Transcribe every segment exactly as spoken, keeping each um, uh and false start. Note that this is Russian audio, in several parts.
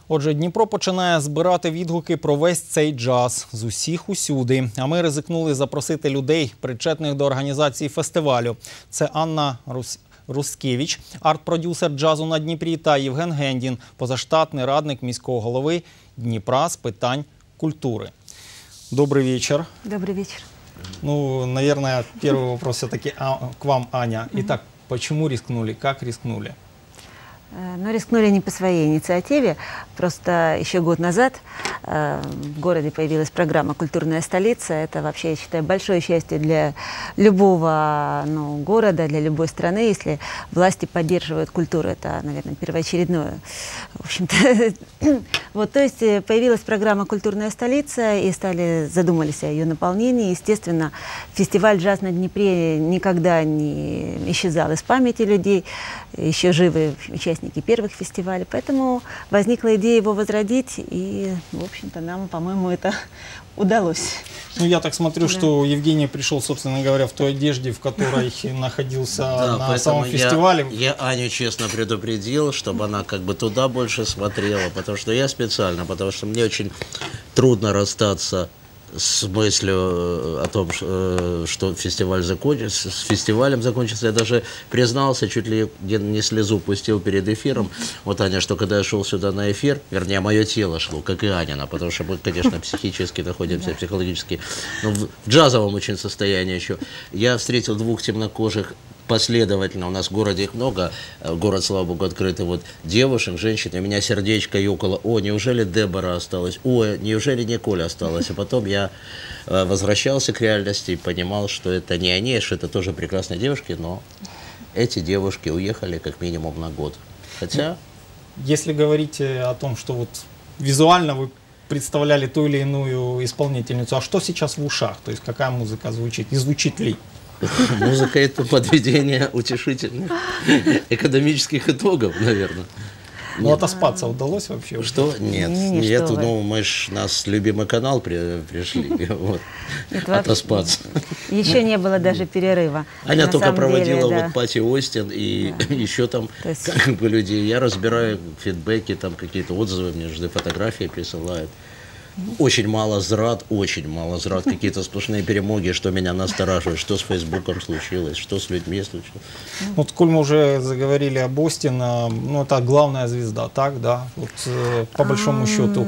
Отже, Дніпро починає збирати відгуки про весь цей джаз з усіх усюди. А ми ризикнули запросити людей, причетних до організації фестивалю. Це Анна Рус... Рускевич, арт-продюсер джазу на Дніпрі, та Євген Гендін, позаштатний радник міського голови Дніпра з питань культури. Добрый вечер. Добрый вечер. Ну, наверное, первый вопрос все-таки к вам, Аня. Итак, почему рискнули, как рискнули? Но рискнули не по своей инициативе. Просто еще год назад э, в городе появилась программа «Культурная столица». Это вообще, я считаю, большое счастье для любого ну, города, для любой страны. Если власти поддерживают культуру, это, наверное, первоочередное. В общем-то, вот, то есть появилась программа «Культурная столица», и стали задумались о ее наполнении. Естественно, фестиваль «Джаз на Днепре» никогда не исчезал из памяти людей. Еще живы участники первых фестивалей, поэтому возникла идея его возродить, и, в общем-то, нам, по-моему, это удалось. Ну, я так смотрю, да. что Евгений пришел, собственно говоря, в той одежде, в которой находился да, на самом фестивале. Я, я Аню честно предупредил, чтобы она как бы туда больше смотрела, потому что я специально, потому что мне очень трудно расстаться с мыслью о том, что фестиваль закончится, с фестивалем закончится. Я даже признался, чуть ли не слезу пустил перед эфиром. Вот, Аня, что когда я шел сюда на эфир, вернее, мое тело шло, как и Анина, потому что мы, конечно, психически находимся, психологически, но в джазовом очень состоянии еще. Я встретил двух темнокожих последовательно, у нас в городе их много, город, слава богу, открытый, вот, девушек, женщин, у меня сердечко ёкало, о, неужели Дебора осталась, о, неужели Николя осталась, а потом я э, возвращался к реальности и понимал, что это не они, что это тоже прекрасные девушки, но эти девушки уехали как минимум на год, хотя... Если говорить о том, что вот визуально вы представляли ту или иную исполнительницу, а что сейчас в ушах, то есть какая музыка звучит, и звучит ли? Музыка – это подведение утешительных экономических итогов, наверное. Ну, отоспаться удалось вообще? Что? Нет, не, не, нет, что ну, мы ж, нас любимый канал при, пришли, вот, Нет, отоспаться. Еще не было даже перерыва. Аня На только проводила деле, да. вот Пати Остин и да. еще там есть... как бы людей. Я разбираю фидбэки, там какие-то отзывы, мне же фотографии присылают. Очень мало зрад, очень мало зрад, какие-то сплошные перемоги, что меня настораживает, что с Фейсбуком случилось, что с людьми случилось. Вот, коль мы уже заговорили об Остин, ну, это главная звезда, так, да? Вот, по большому счету,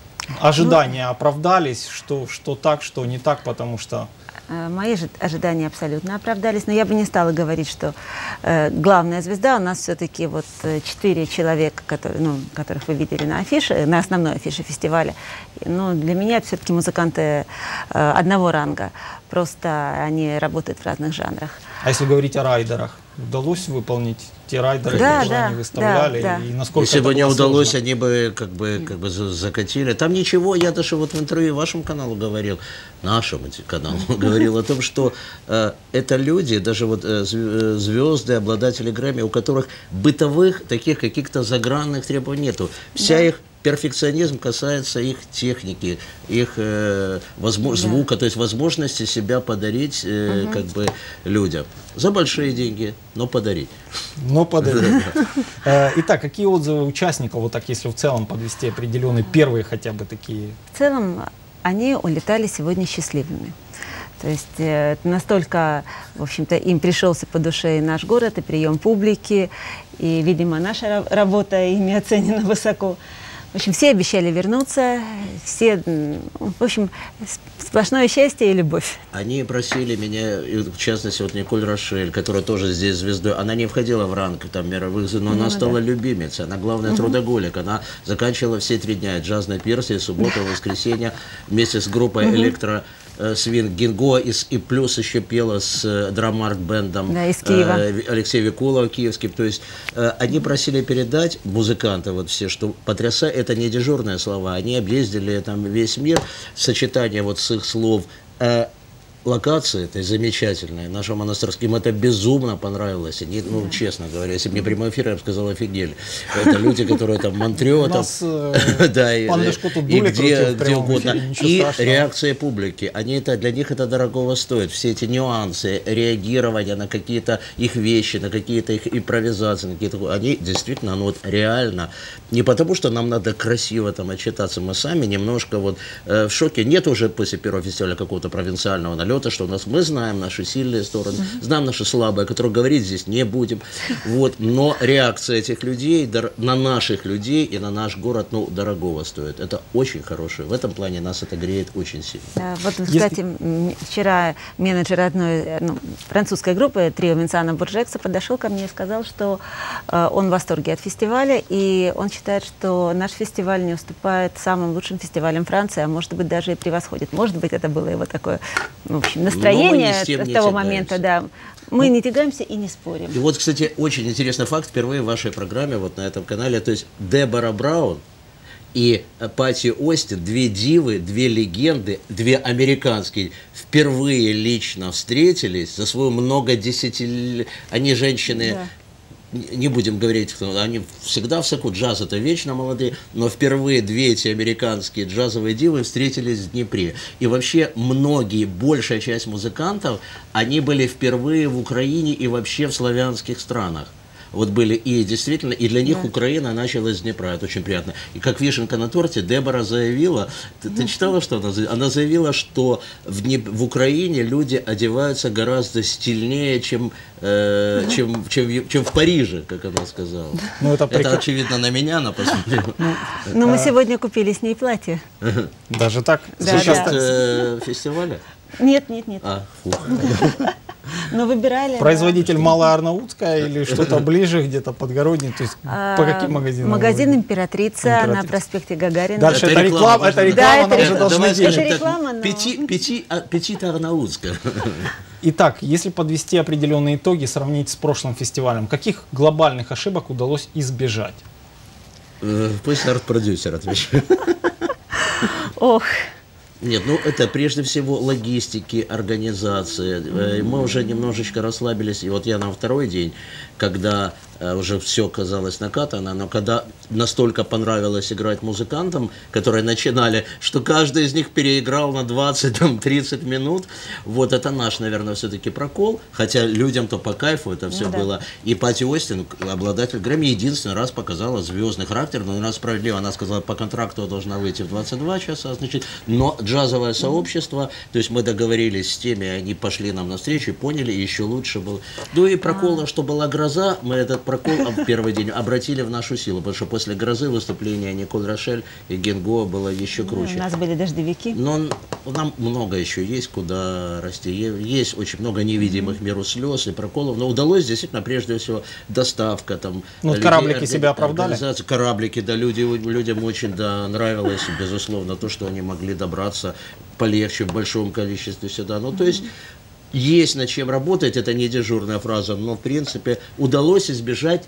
ожидания оправдались, что, что так, что не так, потому что... Мои же ожидания абсолютно оправдались, но я бы не стала говорить, что э, главная звезда. У нас все-таки вот четыре человека, которые, ну, которых вы видели на афише, на основной афише фестиваля. Но для меня это все-таки музыканты э, одного ранга, просто они работают в разных жанрах. А если говорить о райдерах, удалось выполнить те райдеры, да, которые да, они выставляли? Да, да. И насколько Если бы не удалось, сложно? они бы как бы, как бы закатили. Там ничего, я даже вот в интервью вашему каналу говорил, нашему каналу говорил о том, что э, это люди, даже вот э, звезды, обладатели Грэмми, у которых бытовых таких каких-то загранных требований нету. Вся да. их перфекционизм касается их техники, их э, возможно, да. звука, то есть возможности себя подарить э, угу. как бы людям. За большие деньги, но подарить. Но подарить. Итак, какие отзывы участников, вот так, если в целом подвести определенные, первые хотя бы такие? В целом, они улетали сегодня счастливыми. То есть э, настолько, в общем-то, им пришелся по душе и наш город, и прием публики, и, видимо, наша работа ими оценена высоко. В общем, все обещали вернуться, все, в общем, сплошное счастье и любовь. Они просили меня, в частности, вот Николь Рошель, которая тоже здесь звездой, она не входила в ранг там, мировых, но ну, она стала да. любимицей, она главная угу. трудоголик, она заканчивала все три дня, джазной персии, суббота, воскресенье, вместе с группой угу. электро свинг Гинго, и, и плюс еще пела с драмарк-бендом да, из Киева. э, Алексей Викулов киевский. То есть э, они просили передать, музыканты вот все, что потрясая, это не дежурные слова, они объездили там весь мир, сочетание вот с их слов э, локации этой замечательной, нашим монастырским, это безумно понравилось. Они, ну, честно говоря, если бы мне прямой эфир, я бы сказал, офигели. Это люди, которые там Монтрё, там, да, и где угодно. И реакция публики. Они это, для них это дорогого стоит. Все эти нюансы, реагирование на какие-то их вещи, на какие-то их импровизации, на какие-то, они действительно, ну вот реально, не потому что нам надо красиво там отчитаться, мы сами немножко вот э, в шоке. Нет уже после первого фестиваля какого-то провинциального налета, что у нас мы знаем наши сильные стороны, mm-hmm. знаем наши слабые, о которых говорить здесь не будем. Вот, но реакция этих людей на наших людей и на наш город, ну, дорогого стоит. Это очень хорошее. В этом плане нас это греет очень сильно. Да, вот, кстати, Если... вчера менеджер одной ну, французской группы трио Винсана Буржекса подошел ко мне и сказал, что э, он в восторге от фестиваля, и он считает, что наш фестиваль не уступает самым лучшим фестивалям Франции, а может быть даже и превосходит. Может быть, это было его такое, в общем, настроение с того тягаемся. момента, да. Мы ну, не тягаемся и не спорим. И вот, кстати, очень интересный факт впервые в вашей программе, вот на этом канале, то есть Дебора Браун и Пати Остин, две дивы, две легенды, две американские, впервые лично встретились за свою много десятилетий. Они женщины... Да. Не будем говорить, кто, они всегда в соку, джаз это вечно молодые, но впервые две эти американские джазовые дивы встретились в Днепре. И вообще многие, большая часть музыкантов, они были впервые в Украине и вообще в славянских странах. Вот были и действительно, и для них да. Украина началась с Днепра, это очень приятно. И как вишенка на торте, Дебора заявила, ты, ты читала, что она заявила? Она заявила, что в, Днеп... в Украине люди одеваются гораздо стильнее, чем, э, чем, чем, чем в Париже, как она сказала. Ну, это, это очевидно на меня она посмотрела. Но мы сегодня купили с ней платье. Даже так? За счет э, фестиваля? Нет, нет, нет. А, фух. Но выбирали. Производитель да. Малая Арнаутская или что-то ближе, где-то Подгородний? То есть а, по каким магазинам? Магазин «Императрица», Императрица на проспекте Гагарина. Дальше это, это реклама, это реклама, нам уже должны делать. Это реклама, но... Пети, пети, петита Арнаутская. Итак, если подвести определенные итоги, сравнить с прошлым фестивалем, каких глобальных ошибок удалось избежать? Пусть арт-продюсер отвечает. Ох. Нет, ну это прежде всего логистики, организации. Mm-hmm. Мы уже немножечко расслабились, и вот я на второй день, когда э, уже все казалось накатано, но когда настолько понравилось играть музыкантам, которые начинали, что каждый из них переиграл на двадцать-тридцать минут, вот это наш, наверное, все-таки прокол, хотя людям-то по кайфу это все ну, было. Да. И Пати Остин, обладатель Грэмми, единственный раз показала звездный характер, но она справедливо, она сказала, по контракту должна выйти в двадцать два часа, значит, но джазовое сообщество, то есть мы договорились с теми, они пошли нам навстречу и поняли, и еще лучше было. Ну и прокол, что была гроза, мы этот прокол в первый день обратили в нашу силу, потому что после грозы выступления Николь Рошель и Генго было еще круче. У нас были дождевики. Но нам много еще есть, куда расти. Есть очень много невидимых миру слез и проколов, но удалось действительно, прежде всего, доставка. Там, ну, людей, кораблики себя оправдали? Кораблики, да, люди, людям очень да, нравилось, безусловно, то, что они могли добраться полегче в большом количестве сюда. Ну, то есть, есть над чем работать, это не дежурная фраза, но, в принципе, удалось избежать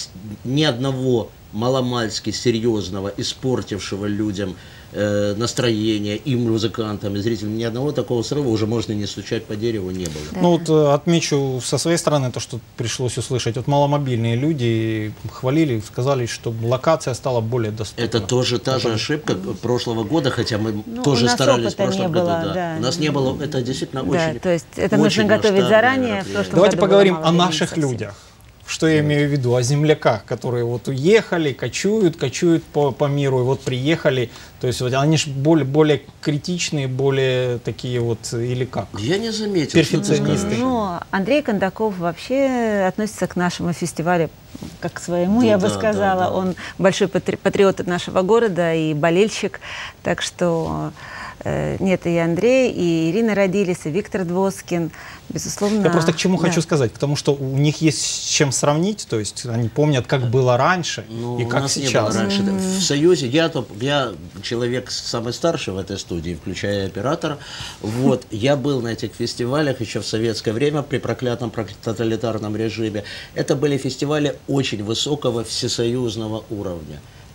ни одного маломальски серьезного, испортившего людям э, настроение, и музыкантам, и зрителям, ни одного такого срыва, уже можно не стучать по дереву, не было. Да. Ну вот э, отмечу со своей стороны то, что пришлось услышать. Вот маломобильные люди хвалили, сказали, что локация стала более доступной. Это тоже та же ошибка прошлого года, хотя мы ну, тоже старались в прошлом году. Было, да. Да. У нас не было, это действительно да, очень. То есть это нужно готовить заранее. Давайте поговорим о наших людях. Что я имею в виду? О земляках, которые вот уехали, кочуют, кочуют по, по миру, и вот приехали. То есть вот они же более, более критичные, более такие вот, или как? Я не заметил. Перфекционисты. Ну, Андрей Кондаков вообще относится к нашему фестивалю как к своему, ну, я да, бы сказала. Да, да. Он большой патриот нашего города и болельщик. Так что... Нет, и Андрей, и Ирина Родились, и Виктор Двоскин, безусловно. Я просто к чему да. хочу сказать, потому что у них есть с чем сравнить, то есть они помнят, как было раньше ну, и как сейчас. Не было раньше. Mm-hmm. В Союзе я, я человек самый старший в этой студии, включая оператора. Вот, я был на этих фестивалях еще в советское время при проклятом тоталитарном режиме. Это были фестивали очень высокого всесоюзного уровня.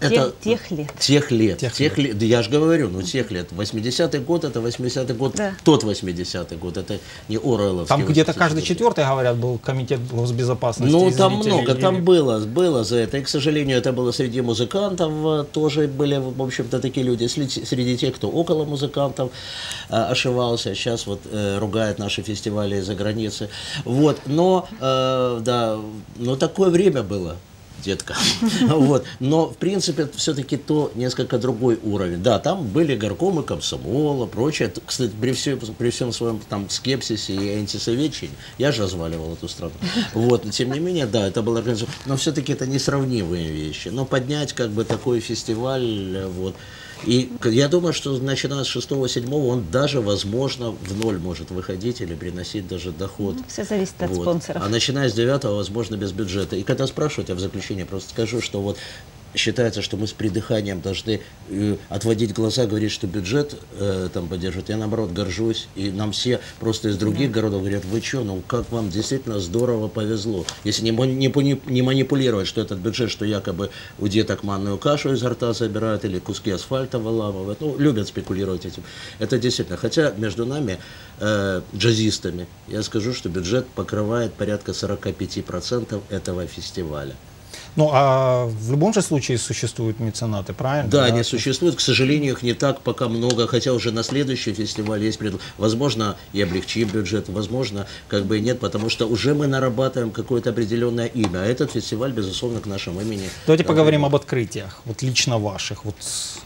Это тех лет. Тех лет. Тех Тех лет. Да я же говорю, ну тех лет. восьмидесятый год, это восьмидесятый год, Да. тот восьмидесятый год, это не Оруэлловский. Там где-то восьмидесятый каждый год. четвертый, говорят, был комитет госбезопасности. Ну, и там зрителей, много, или- там было, было за это. И, к сожалению, это было среди музыкантов, э, тоже были, в общем-то, такие люди. Среди, среди тех, кто около музыкантов э, ошивался, сейчас вот э, ругает наши фестивали из-за границы. Вот, но, э, да, но такое время было. Детка. Вот. Но, в принципе, все-таки то несколько другой уровень. Да, там были горкомы комсомола, прочее. Кстати, при всем, при всем своем там скепсисе и антисоветчине, я же разваливал эту страну. Вот. Но, тем не менее, да, это было организовано. Но все-таки это несравнимые вещи. Но поднять как бы такой фестиваль, вот. И я думаю, что начиная с шестого-седьмого он даже, возможно, в ноль может выходить или приносить даже доход. Все зависит от Вот. спонсоров. А начиная с девятого, возможно, без бюджета. И когда спрашивают, я в заключение просто скажу, что вот считается, что мы с придыханием должны э, отводить глаза, говорить, что бюджет э, там поддерживает. Я, наоборот, горжусь. И нам все просто из других да. городов говорят, вы что, ну как вам действительно здорово повезло. Если не, не, не манипулировать, что этот бюджет, что якобы у деток манную кашу изо рта забирают или куски асфальта выламывают. Ну, любят спекулировать этим. Это действительно. Хотя между нами, э, джазистами, я скажу, что бюджет покрывает порядка сорока пяти процентов этого фестиваля. Ну, а в любом же случае существуют меценаты, правильно? Да, они существуют. К сожалению, их не так пока много, хотя уже на следующий фестиваль есть предложение. Возможно, и облегчим бюджет, возможно, как бы и нет, потому что уже мы нарабатываем какое-то определенное имя. А этот фестиваль, безусловно, к нашему имени. Давайте поговорим об открытиях, вот лично ваших. Вот.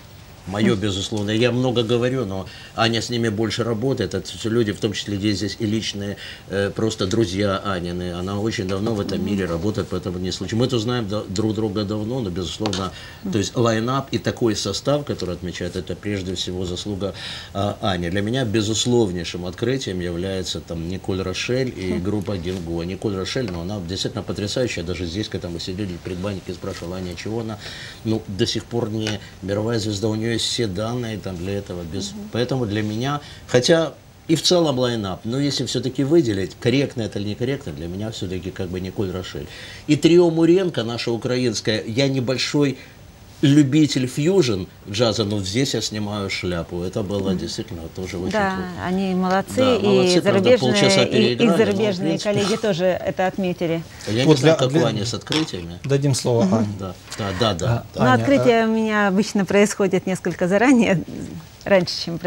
Мое, безусловно. Я много говорю, но Аня с ними больше работает. Это все люди, в том числе здесь и личные, э, просто друзья Анины. Она очень давно в этом мире работает, поэтому не случай. Мы-то знаем да, друг друга давно, но, безусловно, то есть лайнап и такой состав, который отмечает, это прежде всего заслуга э, Ани. Для меня безусловнейшим открытием является там Николь Рошель и группа Гинго. Николь Рошель, но она действительно потрясающая. Даже здесь, когда мы сидели в предбаннике, спрашивал Аня, чего она, ну, до сих пор не мировая звезда, у нее все данные там для этого. Без... Uh-huh. Поэтому для меня, хотя и в целом лайнап, но если все-таки выделить, корректно это или некорректно, для меня все-таки как бы Николь Рошель. И трио Муренко, наша украинская, я небольшой любитель фьюжн джаза, но здесь я снимаю шляпу. Это было действительно тоже очень да, круто. Они молодцы, да, и молодцы, зарубежные, правда, и, и зарубежные но, принципе, коллеги тоже это отметили. Я вот не знаю, для, как для... у Ани с открытиями. Дадим слово угу. Ане. Да, да, да. да. А, но Аня, открытие а... у меня обычно происходит несколько заранее, раньше, чем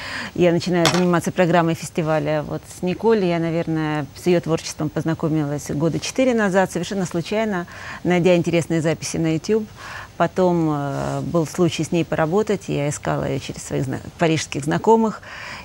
я начинаю заниматься программой фестиваля. Вот с Николь я, наверное, с ее творчеством познакомилась года четыре назад, совершенно случайно, найдя интересные записи на YouTube. Потом э, был случай с ней поработать, я искала ее через своих зна парижских знакомых.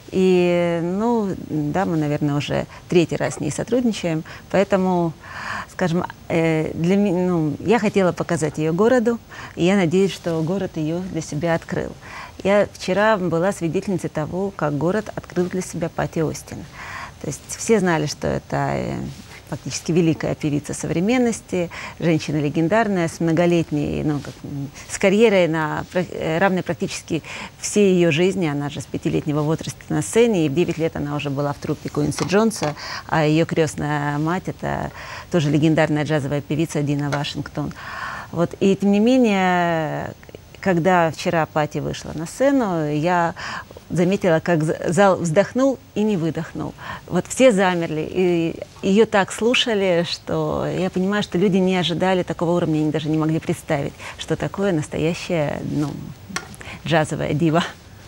И, ну, да, мы, наверное, уже третий раз с ней сотрудничаем. Поэтому, скажем, э, для меня, ну, я хотела показать ее городу, и я надеюсь, что город ее для себя открыл. Я вчера была свидетельницей того, как город открыл для себя Пати Остин. То есть все знали, что это... Э, фактически великая певица современности, женщина легендарная, с многолетней, ну, как, с карьерой на равной практически всей ее жизни. Она же с пятилетнего возраста на сцене, и в девять лет она уже была в труппе Куинси Джонса, а ее крестная мать — это тоже легендарная джазовая певица Дина Вашингтон. Вот, и тем не менее, когда вчера Пати вышла на сцену, я заметила, как зал вздохнул и не выдохнул. Вот все замерли, и ее так слушали, что я понимаю, что люди не ожидали такого уровня, они даже не могли представить, что такое настоящая, ну, джазовая дива.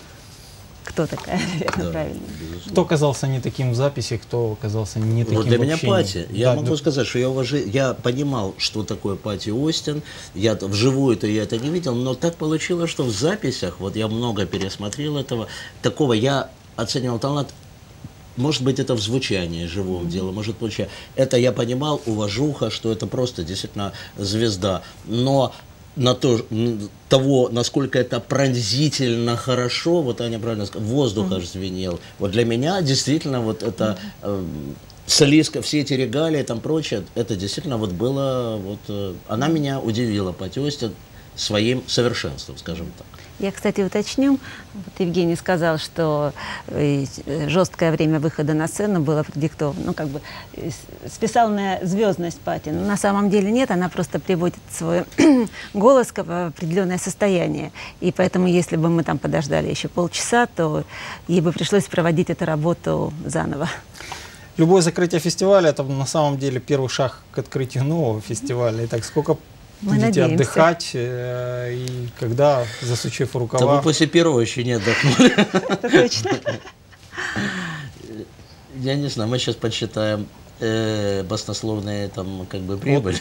Кто такая, наверное, да, правильно. Безусловно. Кто оказался не таким в записи, кто оказался не таким вот для в меня общении. Пати. Я да, могу да. сказать, что я уважи... я понимал, что такое Пати Остин. Я вживую-то я это не видел, но так получилось, что в записях, вот я много пересмотрел этого, такого я оценивал талант. Может быть, это в звучании живом mm-hmm. дело, может быть, это я понимал, уважуха, что это просто действительно звезда. Но на то, того, насколько это пронзительно хорошо, вот Аня правильно сказала, воздух аж звенел. Вот для меня действительно вот это э, солистка, все эти регалии, там прочее, это действительно вот было, вот, э, она меня удивила, Пати Остин. своим совершенством, скажем так. Я, кстати, уточню. Вот Евгений сказал, что э, жесткое время выхода на сцену было продиктовано, ну, как бы, э, списал на звездность Пати. Но на самом деле нет, она просто приводит свой голос в определенное состояние. И поэтому, если бы мы там подождали еще полчаса, то ей бы пришлось проводить эту работу заново. Любое закрытие фестиваля – это на самом деле первый шаг к открытию нового фестиваля. Итак, сколько Мы будете надеемся. отдыхать, э, и когда, засучив Да рукава? мы после первого еще не отдохнули. Это точно. Я не знаю, мы сейчас подсчитаем э, баснословные там как бы прибыли.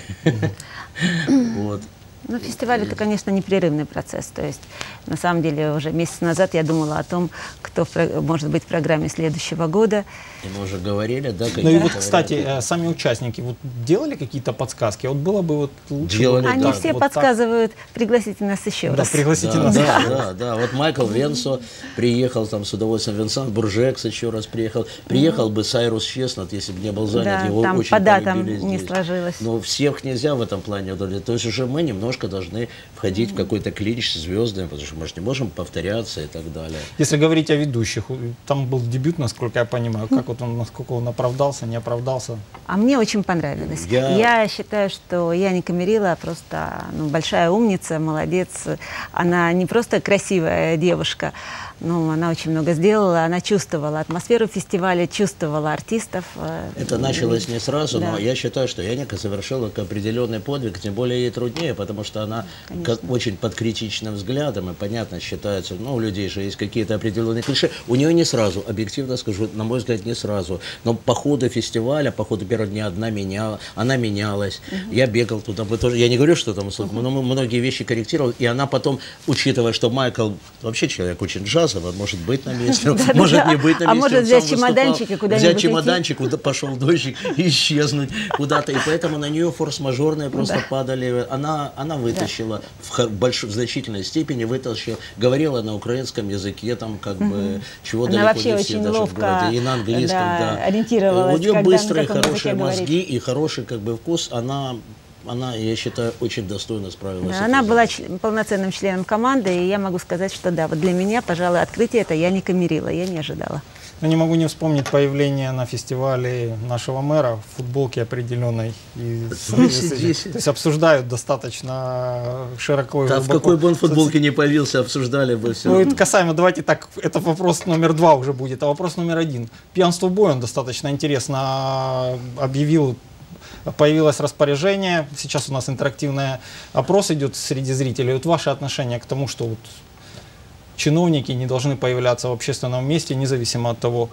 Вот. Ну, фестиваль – это, конечно, непрерывный процесс. То есть, на самом деле, уже месяц назад я думала о том, кто в про- может быть в программе следующего года. И мы уже говорили, да? Ну и какие-то вот, кстати, варианты. э, сами участники вот делали какие-то подсказки? Вот было бы вот лучше. Делали, бы вот Они так, все вот так. подсказывают, пригласите нас еще Да, раз. пригласите Да, нас. да, да, да. Вот Майкл Венсо приехал там с удовольствием, Винсент Буржекс еще раз приехал. Приехал бы Сайрус Честнот, если бы не был занят, Да, его там очень по датам полюбили не здесь. сложилось. Но всех нельзя в этом плане удовлетворить. То есть уже мы немножко должны входить в какой-то клинч с звездами, потому что мы же не можем повторяться и так далее. Если говорить о ведущих, у- там был дебют, насколько я понимаю. Как вот он, насколько он оправдался, не оправдался? А мне очень понравилось. Я- Я, считаю, что Яника Мерила просто ну, большая умница, молодец. Она не просто красивая девушка, но она очень много сделала. Она чувствовала атмосферу фестиваля, чувствовала артистов. э, Это началось не сразу, Да. но я считаю, что Яника совершила определенный подвиг, тем более ей труднее, потому что она как очень под критичным взглядом, и понятно, считается, ну, у людей же есть какие-то определенные клише. У нее не сразу, объективно скажу, на мой взгляд, не сразу. Но по ходу фестиваля, по ходу первого дня одна меняла, она менялась. Я бегал туда, мы тоже, я не говорю, что там, но мы многие вещи корректировал, и она потом, учитывая, что Майкл вообще человек очень джазовый, может быть на месте, может не быть на месте. А может он взять сам выступал, чемоданчик и куда-нибудь взять уйти. чемоданчик, куда пошел дождик, и исчезнуть куда-то. И поэтому на нее форс-мажорные просто падали. Она, она вытащила в, ха- больш- в значительной степени, вытащила, говорила на украинском языке, там как бы, чего Она далеко вообще не все, очень даже в ловко, городе, и на английском, да, да. ориентировалась, У нее когда, на быстрые, каком хорошие языке мозги говорить. и хороший как бы вкус. Она, она, я считаю, очень достойно справилась. Да, с она этой была задачей. чл- полноценным членом команды, и я могу сказать, что да, вот для меня, пожалуй, открытие это Яника Мерила, я не ожидала. Но не могу не вспомнить появление на фестивале нашего мэра в футболке определенной. И с- Здесь, с- здесь. То есть обсуждают достаточно широко и Да, в глубоко. какой бы он футболке не появился, обсуждали бы все. Ну, это касаемо, давайте так, это вопрос номер два уже будет, а вопрос номер один. Пьянство в бой, он достаточно интересно объявил, появилось распоряжение, сейчас у нас интерактивный опрос идет среди зрителей. Вот ваше отношение к тому, что вот чиновники не должны появляться в общественном месте, независимо от того,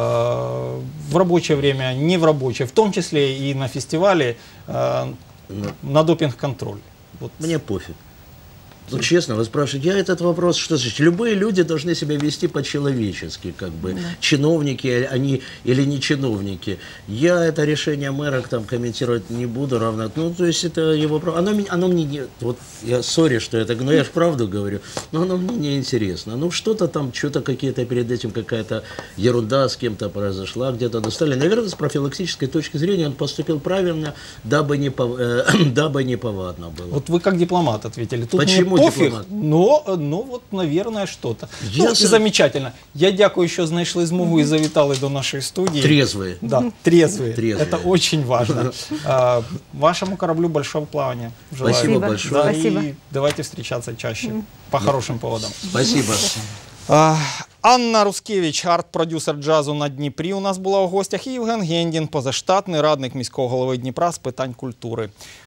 э, в рабочее время, не в рабочее, в том числе и на фестивале, э, Ну, на допинг-контроль. Вот. Мне пофиг. Ну, честно, вы спрашиваете, я этот вопрос, что значит? Любые люди должны себя вести по-человечески, как бы, чиновники они или не чиновники. Я это решение мэра там комментировать не буду, равно, ну, то есть это его право. Оно, мне- оно мне не, вот, я сори, что я так, но я же правду говорю, но оно мне не интересно. Ну, что-то там, что-то какие-то перед этим какая-то ерунда с кем-то произошла, где-то достали. Наверное, с профилактической точки зрения он поступил правильно, дабы не, пов- э, дабы не повадно было. Вот вы как дипломат ответили. Тут Почему мне пофиг, дипломат? но, ну вот, наверное, что-то. Я Ну, і за- замечательно. Я дякую, що знайшли змогу і завітали до нашої студії. Трезвые. Да, трезвые. Трезвые. Это очень важно. А, вашему кораблю большого плавания. Желаю. Спасибо Спасибо. большое. Да, Спасибо. и давайте встречаться чаще. По хорошим поводам. Спасибо. А, Анна Рускевич, арт-продюсер джазу на Дніпрі, у нас була у гостях, і Євген Гендін, позаштатний радник міського голови Дніпра з питань культури.